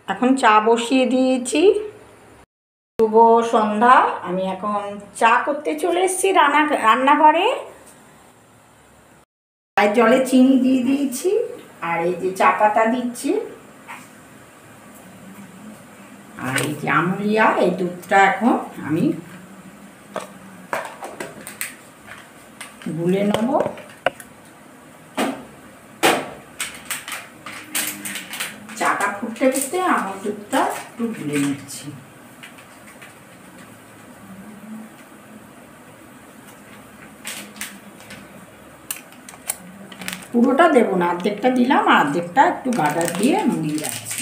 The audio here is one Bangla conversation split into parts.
এখন চা বসিয়ে দিয়েছি। শুভ সন্ধ্যা। আমি এখন চা করতে চলে এসেছি রান্নাঘরে। চায়ের জলে চিনি দিয়ে দিয়েছি, আর এই যে চা পাতা দিচ্ছি, আর এই যে আমুলিয়া, এই দুধটা এখন আমি গুলে নেব। চাটা ফুটতে ফুটতে আমুল দুধটা একটু গুলে নিচ্ছি। পুরোটা দেবো না, অর্ধেকটা দিলাম, আর অর্ধেকটা একটু বাটার দিয়ে মুড়িয়ে রাখছি।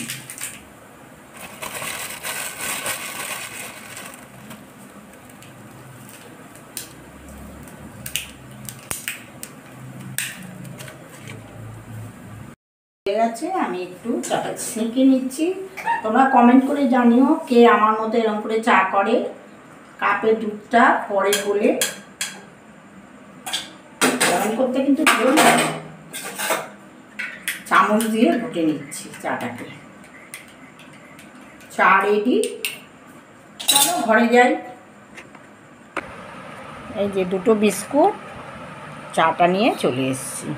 হয়ে গেছে, আমি একটু চাটা ছেঁকে নিচ্ছি। তোমরা কমেন্ট করে জানিও কে আমার মতো এরকম করে চা করে। কাপে দুধটা পরে গলে গরম করতে কিন্তু চামচ দিয়ে ঘুটে নিচ্ছি চাটাকে। চা রেডি, চলো ঘরে যাই। এই যে দুটো বিস্কুট, চাটা নিয়ে চলে এসেছি।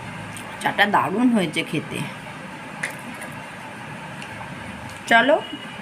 চাটা দারুণ হয়েছে খেতে। চলো